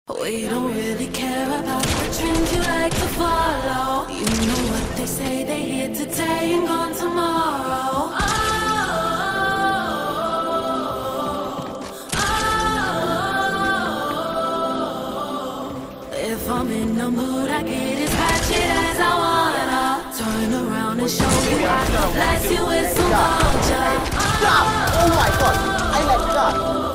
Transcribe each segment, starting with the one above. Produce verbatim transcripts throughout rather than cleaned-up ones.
We don't really care about the trends you like to follow. You know what they say, they here today and gone tomorrow. Oh, oh, if I'm in the mood, I get as ratchet as I wanna. Turn around and show you I can bless you with some culture. Stop! Oh my god! I like that!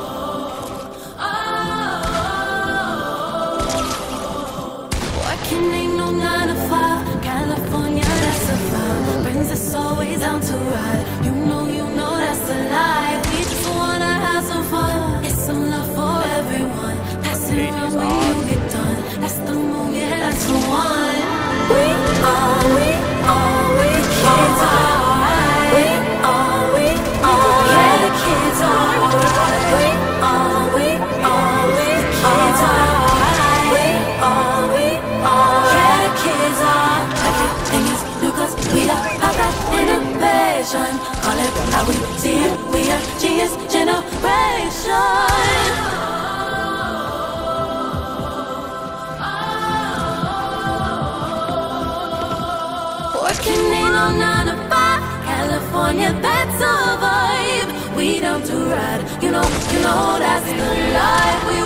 Ain't no nine to five, California, that's a vibe. Brings us always out to ride. You know, you know that's a lie. We just wanna have some fun. It's some love for everyone. Pass it around when you get done. That's the move, yeah, that's the one. We are, we are, we kids are alright. We are, we are, yeah, the kids are alright. We are, we are, we kids are alright. We are, we are. Kids are, everything is new cause we are about that innovation. Call it how we see it, we are genius generation. Working ain't no nine to five, California, that's a vibe. We don't do ride, you know, you know that's the life. We